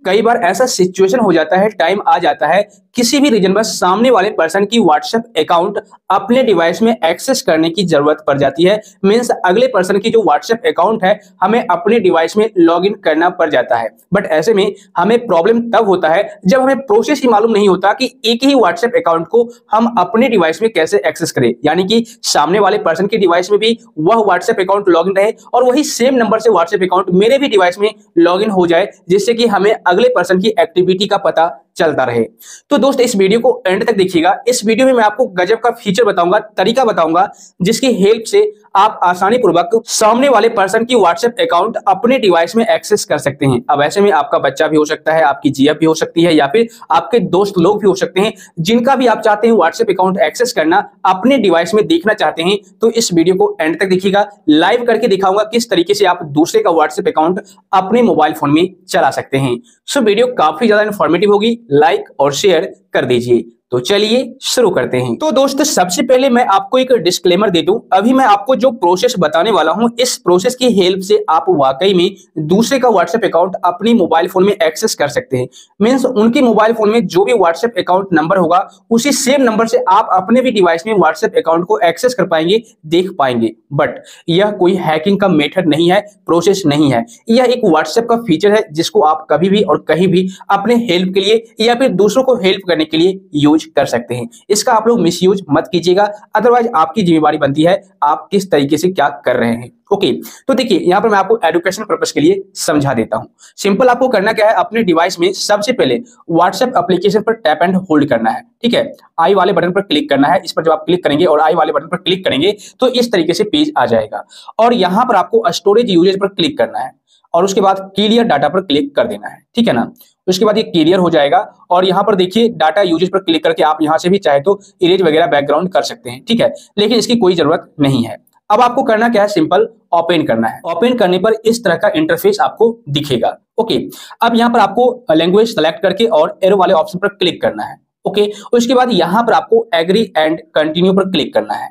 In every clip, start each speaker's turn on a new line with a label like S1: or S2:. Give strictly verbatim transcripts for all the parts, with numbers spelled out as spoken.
S1: कई बार ऐसा सिचुएशन हो जाता है, टाइम आ जाता है, किसी भी रीजन पर सामने वाले पर्सन की व्हाट्सएप अकाउंट अपने डिवाइस में एक्सेस करने की जरूरत पड़ जाती है। मींस अगले पर्सन की जो व्हाट्सएप अकाउंट है हमें अपने डिवाइस में लॉगिन करना पड़ जाता है। बट ऐसे में हमें प्रॉब्लम तब होता है जब हमें प्रोसेस ही मालूम नहीं होता कि एक ही व्हाट्सएप अकाउंट को हम अपने डिवाइस में कैसे एक्सेस करें, यानी कि सामने वाले पर्सन की डिवाइस में भी वह व्हाट्सएप अकाउंट लॉगिन रहे और वही सेम नंबर से व्हाट्सएप अकाउंट मेरे भी डिवाइस में लॉगिन हो जाए, जिससे कि हमें अगले पर्सन की एक्टिविटी का पता चलता रहे। तो दोस्त इस वीडियो को एंड तक देखिएगा। इस वीडियो में मैं आपको गजब का फीचर बताऊंगा, तरीका बताऊंगा, जिसकी हेल्प से आप आसानी पूर्वक सामने वाले पर्सन की व्हाट्सएप अकाउंट अपने डिवाइस में एक्सेस कर सकते हैं। अब ऐसे में आपका बच्चा भी हो सकता है, आपकी जीएफ भी हो सकती है, या फिर आपके दोस्त लोग भी हो सकते हैं, जिनका भी आप चाहते हैं व्हाट्सएप अकाउंट एक्सेस करना, अपने डिवाइस में देखना चाहते हैं। तो इस वीडियो को एंड तक देखिएगा। लाइव करके दिखाऊंगा किस तरीके से आप दूसरे का व्हाट्सएप अकाउंट अपने मोबाइल फोन में चला सकते हैं। सो वीडियो काफी ज्यादा इंफॉर्मेटिव होगी, लाइक और शेयर कर दीजिए। तो चलिए शुरू करते हैं। तो दोस्तों सबसे पहले मैं आपको एक डिस्क्लेमर दे दूं, अभी मैं आपको जो प्रोसेस बताने वाला हूं, इस प्रोसेस की हेल्प से आप वाकई में दूसरे का व्हाट्सएप अकाउंट अपनी मोबाइल फोन में एक्सेस कर सकते हैं। मींस उनके मोबाइल फोन में जो भी व्हाट्सएप अकाउंट नंबर होगा उसी सेम नंबर से आप अपने भी डिवाइस में व्हाट्सएप अकाउंट को एक्सेस कर पाएंगे, देख पाएंगे। बट यह कोई हैकिंग का मेथड नहीं है, प्रोसेस नहीं है, यह एक व्हाट्सएप का फीचर है जिसको आप कभी भी और कहीं भी अपने हेल्प के लिए या फिर दूसरों को हेल्प करने के लिए यूज कर सकते हैं। इसका आप लोग मिसयूज मत कीजिएगा, अदरवाइज आपकी जिम्मेदारी बनती है आप किस तरीके से क्या कर रहे हैं। ओके okay, तो देखिए यहां पर मैं आपको एजुकेशन पर्पस के लिए समझा देता हूं। सिंपल आपको करना क्या है, अपने डिवाइस में सबसे पहले व्हाट्सएप एप्लीकेशन पर टैप एंड होल्ड करना है। ठीक है, आई वाले बटन पर क्लिक करना है। इस पर जब आप क्लिक करेंगे और आई वाले बटन पर क्लिक करेंगे तो इस तरीके से पेज आ जाएगा और यहां पर आपको स्टोरेज यूजेज पर क्लिक करना है और उसके बाद क्लियर डाटा पर क्लिक कर देना है। ठीक है ना, उसके बाद ये क्लियर हो जाएगा और यहाँ पर देखिए डाटा यूजेज पर क्लिक करके आप यहाँ से भी चाहे तो इरेज वगैरह बैकग्राउंड कर सकते हैं। ठीक है, लेकिन इसकी कोई जरूरत नहीं है। अब आपको करना क्या है, सिंपल ओपन करना है। ओपन करने पर इस तरह का इंटरफेस आपको दिखेगा। ओके, अब यहाँ पर आपको लैंग्वेज सेलेक्ट करके और एरो वाले ऑप्शन पर क्लिक करना है। ओके, उसके बाद यहाँ पर आपको एग्री एंड कंटिन्यू पर क्लिक करना है।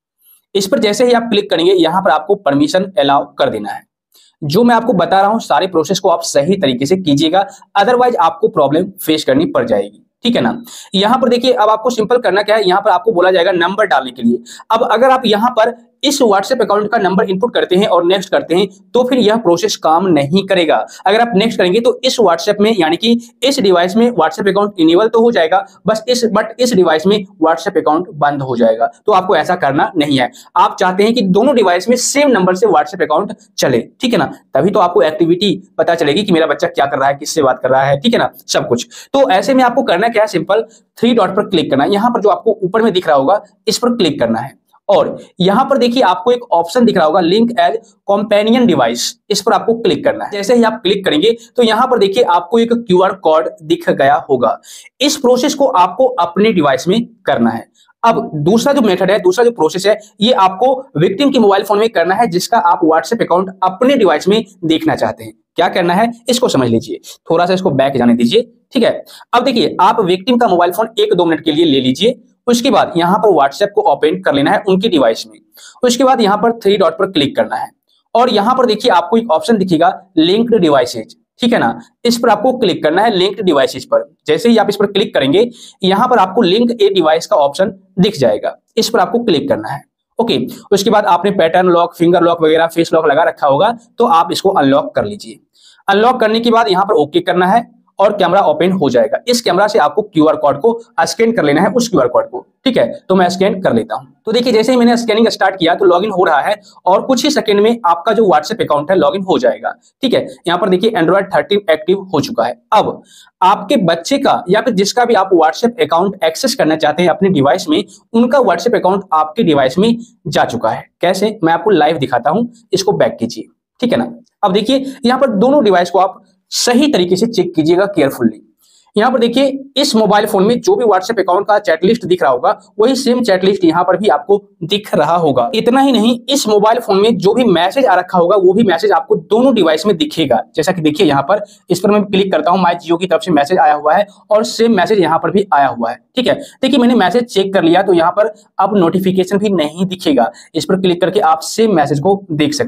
S1: इस पर जैसे ही आप क्लिक करेंगे यहाँ पर आपको परमिशन अलाउ कर देना है। जो मैं आपको बता रहा हूं सारे प्रोसेस को आप सही तरीके से कीजिएगा, अदरवाइज आपको प्रॉब्लम फेस करनी पड़ जाएगी। ठीक है ना, यहां पर देखिए अब आपको सिंपल करना क्या है, यहां पर आपको बोला जाएगा नंबर डालने के लिए। अब अगर आप यहां पर इस व्हाट्सएप अकाउंट का नंबर इनपुट करते हैं और नेक्स्ट करते हैं तो फिर यह प्रोसेस काम नहीं करेगा। अगर आप नेक्स्ट करेंगे तो इस व्हाट्सएप में यानी कि इस डिवाइस में व्हाट्सएप अकाउंट इनेबल तो हो जाएगा, बस इस बट इस डिवाइस में व्हाट्सएप अकाउंट बंद हो जाएगा। तो आपको ऐसा करना नहीं है। आप चाहते हैं कि दोनों डिवाइस में सेम नंबर से व्हाट्सएप अकाउंट चले। ठीक है ना, तभी तो आपको एक्टिविटी पता चलेगी कि मेरा बच्चा क्या कर रहा है, किससे बात कर रहा है। ठीक है ना, सब कुछ। तो ऐसे में आपको करना क्या है, सिंपल थ्री डॉट पर क्लिक करना है। यहां पर जो आपको ऊपर में दिख रहा होगा इस पर क्लिक करना है और यहां पर देखिए आपको एक ऑप्शन दिख रहा होगा लिंक एज कंपेनियन डिवाइस, इस पर आपको क्लिक करना है। जैसे ही आप क्लिक करेंगे तो यहां पर देखिए आपको एक क्यूआर कोड दिख गया होगा। इस प्रोसेस को आपको अपने डिवाइस में करना है। अब दूसरा जो मेथड है, दूसरा जो प्रोसेस है, ये आपको विक्टिम के मोबाइल फोन में करना है जिसका आप व्हाट्सएप अकाउंट अपने डिवाइस में देखना चाहते हैं। क्या करना है इसको समझ लीजिए, थोड़ा सा इसको बैक जाने दीजिए। ठीक है, अब देखिए आप विक्टिम का मोबाइल फोन एक दो मिनट के लिए ले लीजिए। उसके बाद यहां पर व्हाट्सएप को ओपन कर लेना है उनकी डिवाइस में। उसके बाद यहां पर थ्री डॉट पर क्लिक करना है और यहां पर देखिए आपको एक ऑप्शन दिखेगा लिंक्ड डिवाइसेज। ठीक है ना, इस पर आपको क्लिक करना है लिंक्ड डिवाइसेज पर। जैसे ही आप इस पर क्लिक करेंगे यहां पर आपको लिंक ए डिवाइस का ऑप्शन दिख जाएगा, इस पर आपको क्लिक करना है। ओके, उसके बाद आपने पैटर्न लॉक, फिंगर लॉक वगैरह, फेस लॉक लगा रखा होगा तो आप इसको अनलॉक कर लीजिए। अनलॉक करने के बाद यहां पर ओके करना है और कैमरा ओपन हो जाएगा। इस कैमरा से आपको क्यूआर कोड को स्कैन कर लेना है, उस क्यूआर कोड को। ठीक है, तो मैं स्कैन कर लेता हूं। तो देखिए जैसे ही मैंने स्कैनिंग स्टार्ट किया तो लॉगिन हो रहा है और कुछ ही सेकंड में आपका जो व्हाट्सएप अकाउंट है लॉगिन हो जाएगा। ठीक है, यहां पर देखिए एंड्रॉइड थर्टीन एक्टिव हो चुका है। अब आपके बच्चे का या फिर जिसका भी आप व्हाट्सएप अकाउंट एक्सेस करना चाहते हैं अपने डिवाइस में, उनका व्हाट्सएप अकाउंट आपके डिवाइस में जा चुका है। कैसे, मैं आपको लाइव दिखाता हूं, इसको बैक कीजिए। ठीक है ना, अब देखिए यहां पर दोनों डिवाइस को आप सही तरीके से चेक कीजिएगा केयरफुली। यहां पर देखिए इस मोबाइल फोन में जो भी व्हाट्सएप अकाउंट का चैट लिस्ट दिख रहा होगा वही सेम चैट लिस्ट यहां पर भी आपको दिख रहा होगा। इतना ही नहीं, इस मोबाइल फोन में जो भी मैसेज आ रखा होगा वो भी मैसेज आपको दोनों डिवाइस में दिखेगा। जैसा कि देखिए यहाँ पर इस पर मैं क्लिक करता हूँ, माय जियो की तरफ से मैसेज आया हुआ है और सेम मैसेज यहाँ पर भी आया हुआ है। ठीक है, देखिए मैंने मैसेज चेक कर लिया तो यहाँ पर अब नोटिफिकेशन भी नहीं दिखेगा। इस पर क्लिक करके आप सेम मैसेज को देख सकते हैं।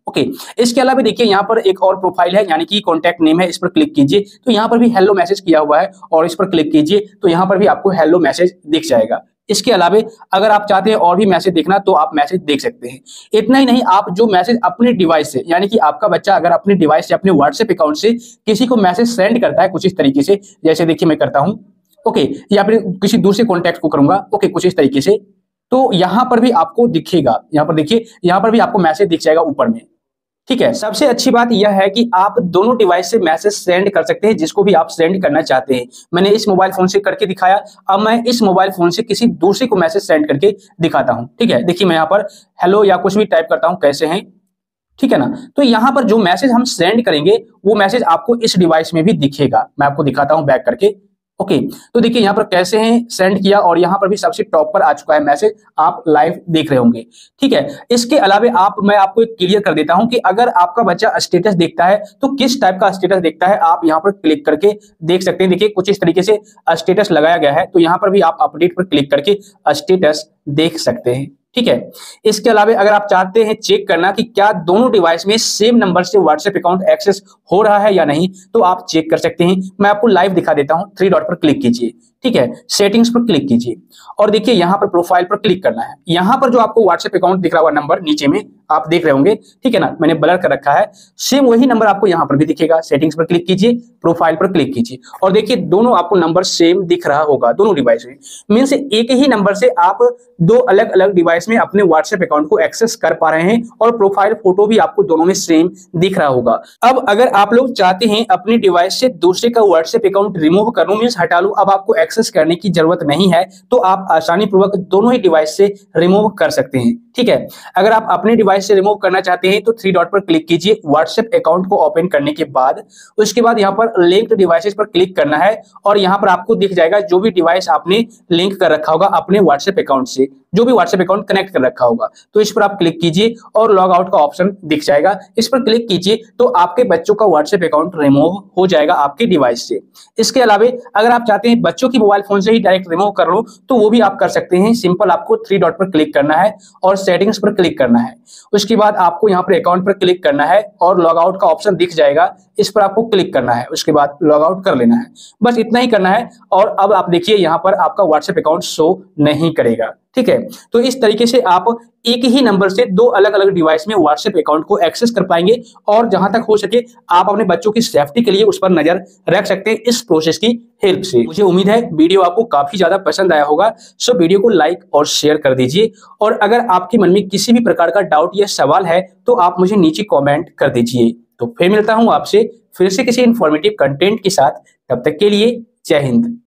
S1: ओके इसके अलावा देखिए यहाँ पर एक और प्रोफाइल है यानी कि कॉन्टैक्ट नेम है, इस पर क्लिक कीजिए तो यहाँ पर भी हेलो मैसेज किया हुआ है और इस पर क्लिक कीजिए तो यहाँ पर भी आपको हेलो मैसेज दिख जाएगा। इसके अलावा अगर आप चाहते हैं और भी मैसेज देखना तो आप मैसेज देख सकते हैं। इतना ही नहीं, आप जो मैसेज अपने डिवाइस से यानी कि आपका बच्चा अगर अपने डिवाइस से अपने व्हाट्सएप अकाउंट से किसी को मैसेज सेंड करता है कुछ इस तरीके से, जैसे देखिए मैं करता हूं ओके, या फिर किसी दूसरे कॉन्टैक्ट को करूंगा ओके कुछ इस तरीके से, तो यहां पर भी आपको दिखेगा, यहां पर देखिए यहां पर भी आपको मैसेज दिख जाएगा ऊपर में। ठीक है, सबसे अच्छी बात यह है कि आप दोनों डिवाइस से मैसेज सेंड कर सकते हैं जिसको भी आप सेंड करना चाहते हैं। मैंने इस मोबाइल फोन से करके दिखाया, अब मैं इस मोबाइल फोन से किसी दूसरे को मैसेज सेंड करके दिखाता हूं। ठीक है, देखिए मैं यहाँ पर हेलो या कुछ भी टाइप करता हूं, कैसे हैं, ठीक है ना। तो यहाँ पर जो मैसेज हम सेंड करेंगे वो मैसेज आपको इस डिवाइस में भी दिखेगा। मैं आपको दिखाता हूं बैक करके। ओके तो देखिए यहाँ पर कैसे हैं सेंड किया और यहाँ पर भी सबसे टॉप पर आ चुका है मैसेज, आप लाइव देख रहे होंगे। ठीक है, इसके अलावा आप मैं आपको एक क्लियर कर देता हूं कि अगर आपका बच्चा स्टेटस देखता है तो किस टाइप का स्टेटस देखता है आप यहाँ पर क्लिक करके देख सकते हैं। देखिए कुछ इस तरीके से स्टेटस लगाया गया है तो यहाँ पर भी आप अपडेट पर क्लिक करके स्टेटस देख सकते हैं। ठीक है, इसके अलावा अगर आप चाहते हैं चेक करना कि क्या दोनों डिवाइस में सेम नंबर से व्हाट्सएप अकाउंट एक्सेस हो रहा है या नहीं तो आप चेक कर सकते हैं। मैं आपको लाइव दिखा देता हूं, थ्री डॉट पर क्लिक कीजिए। ठीक है, सेटिंग्स पर क्लिक कीजिए और देखिए यहां पर प्रोफाइल पर क्लिक करना है। यहां पर जो आपको व्हाट्सएप अकाउंट दिख रहा हुआ नंबर नीचे में आप देख रहे होंगे, ठीक है ना, मैंने ब्लर कर रखा है, सेम वही नंबर आपको यहां पर भी दिखेगा। सेटिंग्स पर क्लिक कीजिए, प्रोफाइल पर क्लिक कीजिए और देखिए दोनों आपको नंबर सेम दिख रहा होगा दोनों डिवाइस में। मींस एक ही नंबर से आप दो अलग अलग डिवाइस में अपने व्हाट्सएप अकाउंट को एक्सेस कर पा रहे हैं और प्रोफाइल फोटो भी आपको दोनों में सेम दिख रहा होगा। अब अगर आप लोग चाहते हैं अपने डिवाइस से दूसरे का व्हाट्सएप अकाउंट रिमूव कर लूं, मींस हटा लूं, अब आपको एक्सेस करने की जरूरत नहीं है तो आप आसानी पूर्वक दोनों ही डिवाइस से रिमूव कर सकते हैं। ठीक है, अगर आप अपने डिवाइस से रिमूव करना चाहते हैं तो थ्री डॉट पर क्लिक कीजिए, व्हाट्सएप अकाउंट को ओपन करने के बाद उसके बाद यहां पर लिंक्ड डिवाइसेस पर क्लिक करना है और यहां पर आपको दिख जाएगा जो भी डिवाइस आपने लिंक कर रखा होगा अपने व्हाट्सएप अकाउंट से, जो भी व्हाट्सएप अकाउंट कनेक्ट कर रखा होगा तो इस पर आप क्लिक कीजिए और लॉग आउट का ऑप्शन दिख जाएगा। इस पर क्लिक कीजिए तो आपके बच्चों का व्हाट्सएप अकाउंट रिमूव हो जाएगा आपके डिवाइस से। इसके अलावा अगर आप चाहते हैं बच्चों की मोबाइल फोन से ही डायरेक्ट रिमूव कर लो तो वो भी आप कर सकते हैं। सिंपल आपको थ्री डॉट पर क्लिक करना है और सेटिंग्स पर क्लिक करना है, उसके बाद आपको यहाँ पर अकाउंट पर क्लिक करना है और लॉग आउट का ऑप्शन दिख जाएगा, इस पर आपको क्लिक करना है, उसके बाद लॉग आउट कर लेना है, बस इतना ही करना है। और अब आप देखिए यहाँ पर आपका व्हाट्सएप अकाउंट शो नहीं करेगा। ठीक है, तो इस तरीके से आप एक ही नंबर से दो अलग अलग डिवाइस में व्हाट्सएप अकाउंट को एक्सेस कर पाएंगे और जहां तक हो सके आप अपने बच्चों की सेफ्टी के लिए उस पर नजर रख सकते हैं इस प्रोसेस की हेल्प से। मुझे उम्मीद है वीडियो आपको काफी ज्यादा पसंद आया होगा, सो वीडियो को लाइक और शेयर कर दीजिए और अगर आपके मन में किसी भी प्रकार का डाउट या सवाल है तो आप मुझे नीचे कॉमेंट कर दीजिए। तो फिर मिलता हूं आपसे फिर से किसी इंफॉर्मेटिव कंटेंट के साथ, तब तक के लिए जय हिंद।